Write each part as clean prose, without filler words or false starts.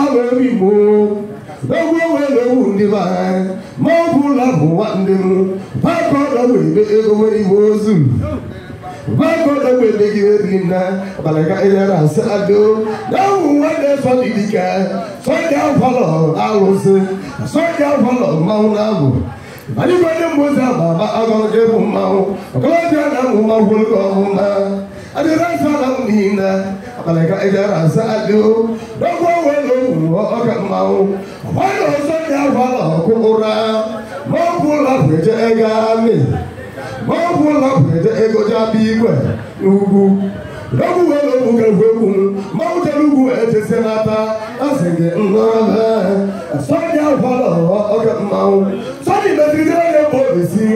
baby mo. No go the man. More love one them. Back on the way, the was. Back on the way, they give it but I got it as I do. No one else for the guy. So down follow, I will say. So down follow, Mount Abu. I didn't know what I'm going to give him now. I'm going to get him will go home. I didn't follow me now. But I got it as I do. Don't go away, why don't you down follow? Go around. More pull up with the egg on me. More pull up with the egg on me. Ugu. Don't go away, Mountain Ugu at the Senata. I think it. So down follow. Sorry, but we don't know what we see.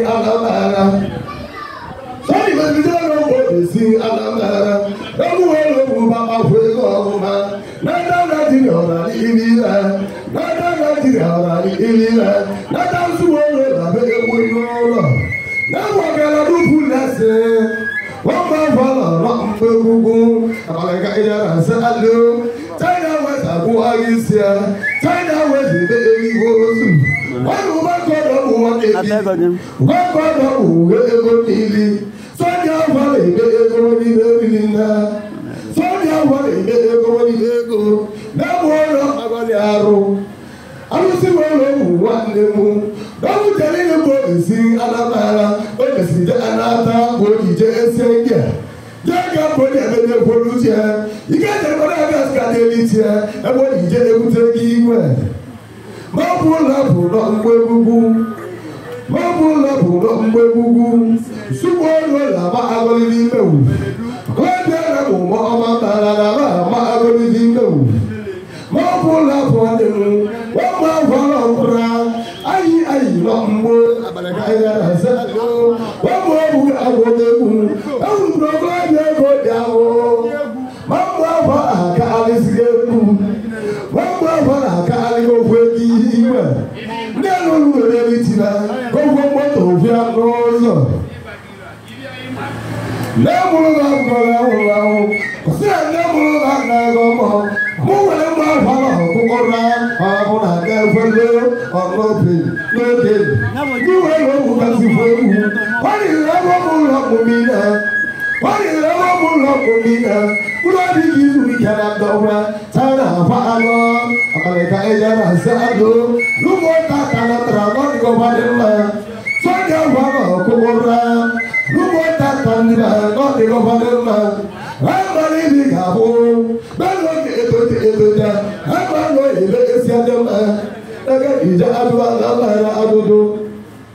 Sorry, but we don't know what we see. Don't go Baba will go. Not in your Ilira. Not in your Ilira. Not out to work. We go. Now what can I do? Let's say. One more follow. I got it as I do. China was a boy is here. China was the baby was. One woman got a woman. One got a woman. So now what they go in there. So now what they go. Now what I arrow. I will see one day. Don't tell anybody sing Alabama. But the city another body just say yeah. Jaga body and pollution. You get the other got it here. And what you get able to give away. Mabu labu no mwebugu. Mabu labu no mwebugu. Sumo la ma agoli mewu. Kwenda na mo ma la ma agoli mewu. Mabu labu anu. Wa ma fala Ayi no mbo abalaka ira salo wa mo bu agodebu awu no ba de go dawo mambo fa aka alisgebu mambo fa aka aligo fweji iwe nelo lu re bitina ko mo to fi anozo nemo la ko la ko se nemo la na go mo mo wele ma fa ko ra mo na ga fele no you will go to what is the what is the What did you get over? Tana Falo, America Asia, Sado, Lumota, Tanatra, Government, Sonia Falo, Kumora, Lumota, Tantra, not the government. I'm a living cabo, but not the I'm not a Ija adua adudu.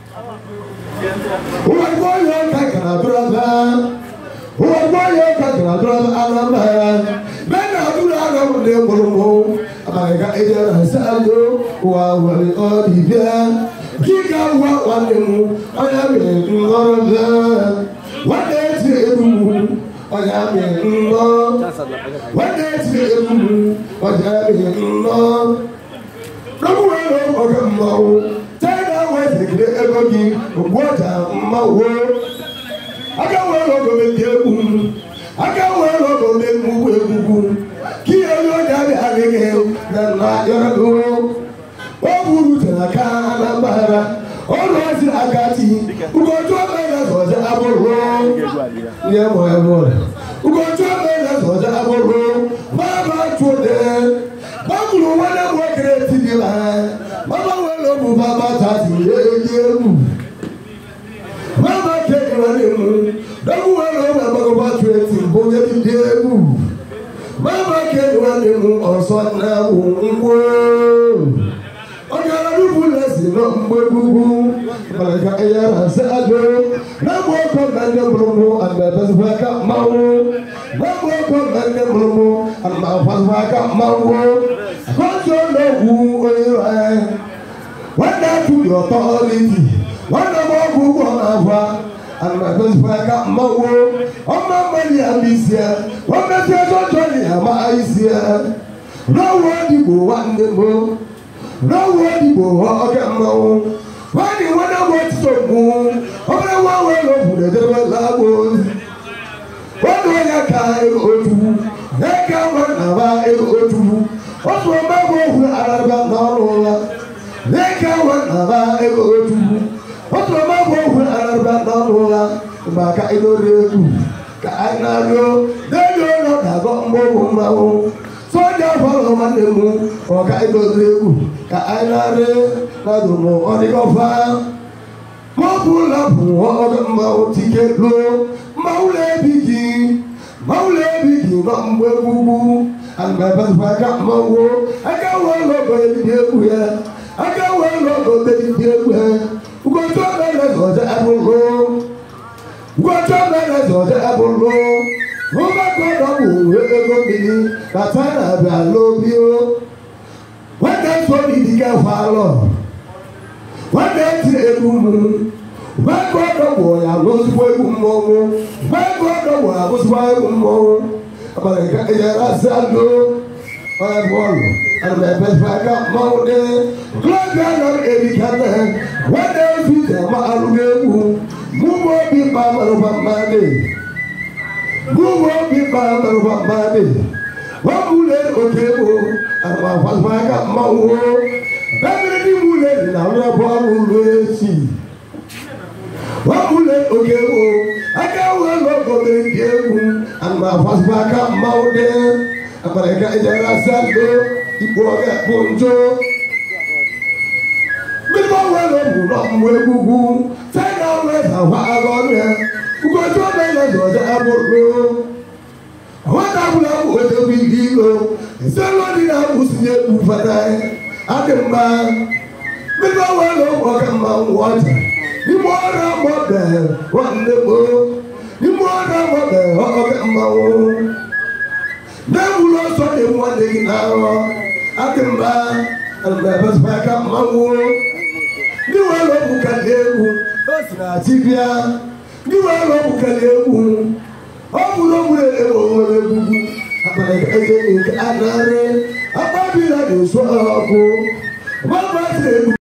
Uwagoyo kakadura. Uwagoyo kakadura alamba. Bena adura gamude mulumo. Abaga ejara salo. Uwawali odibia. Kika uwa wanemu. Oyame ngorobia. Wadeti erumu. Oyame ngor. Wadeti erumu. Oyame ngor. Don't worry about Mo. China was the Egogi, water, my world. I can't wear over the Gaboo. I can't wear over the Moo. Kill your daddy again, then not your go. Oh, Wood and a canabara. Always in Agati, who got to a man was the apple roll. Yeah, my boy. Who got to a man was the apple roll. Mama to them. Babu wana mwakere tidila. Mama welo mubaba tati yemu. Mama kedi wanemu. Dabu welo mabako batweti mbonye tidemu. Mama kedi wanemu oswana mungwe. Ogara dubu lesi no mwebugu. Malaka eyara sado. Namwoko mende mlumu andabazwaka mawu. Namwoko mende mlumu andabazwaka mawu. Control who when that to your authority, one of who and my best back up my world, on my money and this year, one that you're Johnny, am I here? No one you want the moon, no one you walk a moon. Why you want to watch the moon? Only one way over the devil labels. What do I go to? eka wanaba egotu otu mago hu araba n'ọlụla eka wanaba egotu otu mago hu araba n'ọlụla maka idori egwu ka anyị na-arịọ n'elu ụlọ na-agọ mgbọgwụ mmanwụ soja fọlọ nwanne m ọka idori egwu ka anyị na-arịọ n'adụ m ọdịgọfa mọbụla bụ ọgọ mmanwụ tike luo mmanwụ na-ebighị nọ mgbe gbugbu anabazaka mmanwụ aka wee lọgọ ebidi egwu ya aka wee lọgọ ebidi egwu ya ugotu ọbẹ̀lẹ̀zọ̀jẹ́ abúlé ugotu ọbẹ̀lẹ̀zọ̀jẹ́ abúlé wọ́n bá gbọ́dọ̀ wò ego mmiri bàtà nàbẹ̀ àlóbi o wọ́n dẹ̀ tó ìdí kẹfà lọ wọ́n dẹ̀ ti egwu mu wọ́n gbọ́dọ̀ wò ya lọ́sùwọ́ egwu mmọnwụ wọ́n gbọ́dọ̀ wò ya lọ́sùwọ́ egwu mmọnwụ abalị ka ẹ̀yẹ̀rẹ̀ asẹ́ àdó ọ̀yẹ̀ bọ́ọ̀lù and the best back up mountain. Close down every cannon. What else is there? Move on, be Mama of Monday. Move on, be Mama of Monday. What will let okay? And my first back up mountain. Every bullet now, the ball will see. What will let okay? I can't well go to the game. And my first back up mountain. Apalagi ejara sando ibu ọgẹ ponjo mímọ wẹlẹ múlò mwẹgbùgbù fẹnà wẹsà wà agọrẹ ugojú ọbẹlẹ dọdẹ abúlé àwọn tábìlì àwòrán tóbi ìlú ìṣẹlódì náà kùsìnyẹ kùfẹtẹ àdìmbà mímọ wẹlẹ ọgẹ mọ wọjà mímọ ọdọ mọbẹ wọn lẹgbọ mímọ ọdọ mọbẹ ọgẹ mọ wọn. Nebulo so de one day now. Akimba and the back up Mango. You are a Bukalebu, Osna Tibia. You are a Bukalebu. Oh, Bubu. I'm like, I'm not